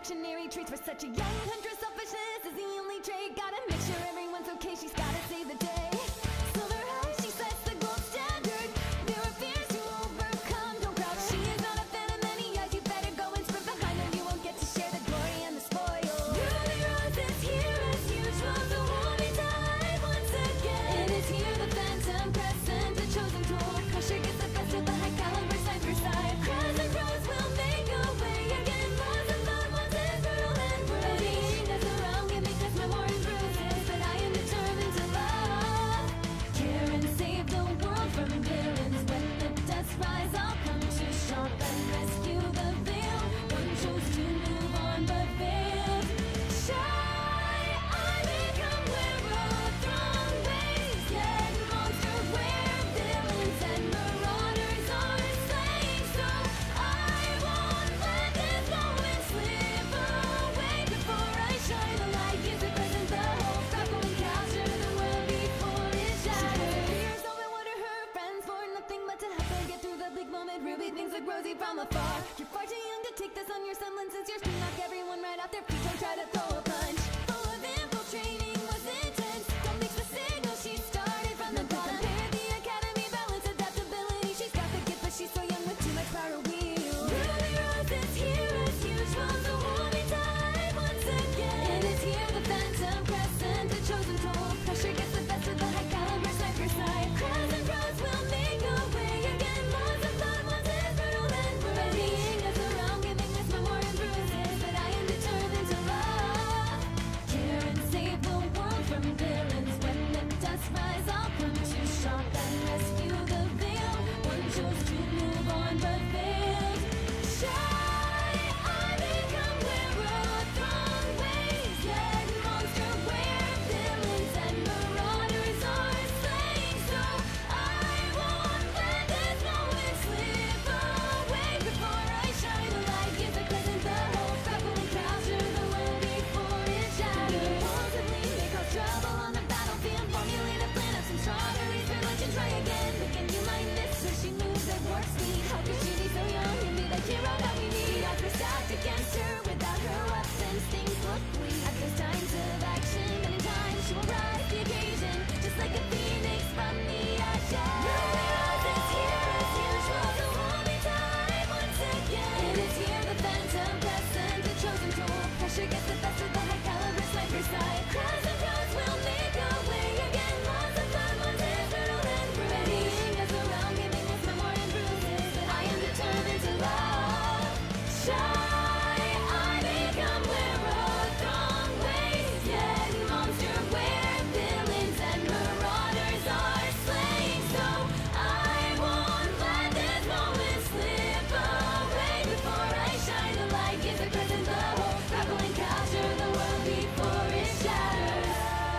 reactionary traits for such a young huntress. Selfishness is the only trait. Gotta make sure everyone's okay, she's gotta save the day. Silver eyes, she sets the gold standard. There are fears to overcome, don't crouch. She is not a fan of many eyes, you better go and sprint behind her. You won't get to share the glory and the spoils. Ruby Rose is here as usual, the warming tide once again. It is here the phantom crescent, the chosen tool. Pressure gets the best of the high caliber side for side. Crescent Rose will make a way again. Lots of thought once is brutal and brave. Being us around can make us more and bruises, but I am determined to love, care and save the world from villains. When the dust rise, I'll come to shop and rescue the veil. One chose to move on but failed. Shy, I become where a throng waves. Yet monster where villains and marauders are slain. So I won't let this moment slip away. Before I shine a light, gives a present the whole grapple and capture the world before it shatters. She fears all that what are her friends for, nothing but to help her get through the bleak moment. Ruby things look rosy from afar. You're far too young to take this on your semblances. Your screen knock everyone right off their feet. Don't try to throw a punch. Full of infiltrating was intense. Don't mix the signal, she started from the bottom. Compare the academy, balance, adaptability. She's got the gift, but she's so young with too much power to wield. Ruby Rose is here as usual, the warming tide once again. It is here the phantom crescent, the chosen tool. Pressure gets the best of the high caliber side for side. Crescent Rose will make a way again. Lots of thought once is brutal and brave. Being us around, giving us more and bruises, but I am determined to love, care and save the world from villains. When the dust rise, I'll come to shop and rescue the veil. One chose to move on but failed. Shy, I become where a throng waves. Yet monster where villains and marauders are slain. So I won't let this moment slip away. Before I shine a light, give the present the whole grapple and capture the world before it shatters. Impulsively make cause trouble on the battlefield. Formulate a plan of some strawberries for lunch and try again. But can you mind this? So she moves at warp speed. How could she be so young and be the hero that we need? Odds were stacked against her. Without her weapons, things look bleak. At those times of action, and in time she will rise to the occasion, just like a phoenix from the ashes. Ruby Rose is here as usual, the warming tide once again. It is here the phantom crescent, the chosen tool. Pressure gets the best of the high caliber sniper side. Crescent Rose will make a way again. Lots of fun once is brutal and brave. Being us around, giving us more and bruises, but I am determined to love. Shy, I become where a throng waves. Yet monster where villains and marauders are slain. So I won't let this moment slip away. Before I shine the light, give the present the whole grapple and capture the world before it shatters.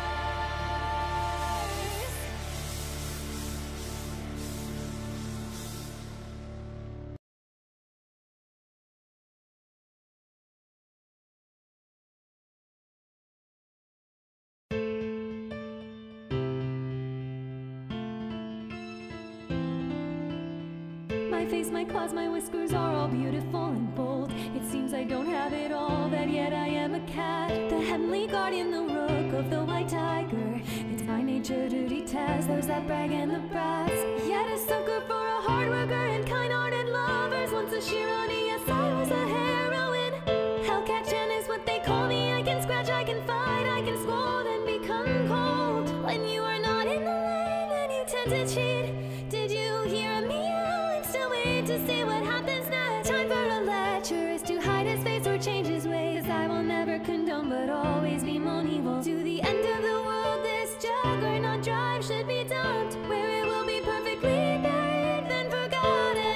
My face, my claws, my whiskers are all beautiful and bold. It seems I don't have it all, that yet I am a cat. The heavenly guardian, the rook of the white tiger. It's my nature to detest those that brag and the brats. Yet a sucker for a hard worker and kind-hearted lovers. Once a Shirani, yes, I was a heroine. Hellcat-chan is what they call me. I can scratch, I can fight, I can scold and become cold. When you are not in the lane, then you tend to cheat. Did you hear a meow and still wait to see what happens next? Time for a lecture is to hide his face or change his ways. I will never condone but always bemoan evil. To the end of the world this juggernaut drive should be dumped, where it will be perfectly buried then forgotten.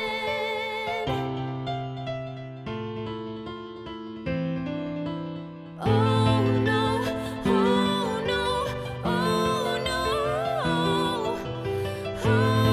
Oh no, oh no, oh no, oh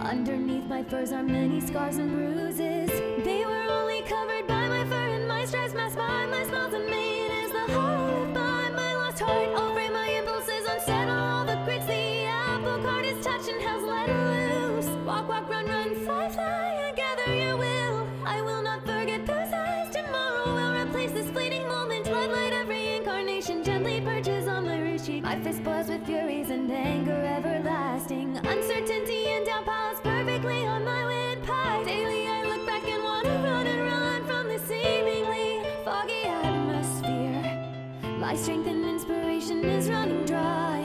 Underneath my furs are many scars and bruises. They were only covered by my fur and my stripes, masked by my smiles, and made as the hollow left by my lost heart. I'll frame my impulses, unsettle all the grits. The apple cart is touched and hell's let loose. Walk, walk, run, run, fly, fly, and gather your will. I will not forget those eyes. Tomorrow will replace this fleeting moment. Bloodlight, every incarnation gently perches on my rich cheek. My fist buzz with furies and anger everlasting. Uncertainty and doubt piles perfectly on my windpipe. Daily I look back and want to run and run from this seemingly foggy atmosphere. My strength and inspiration is running dry.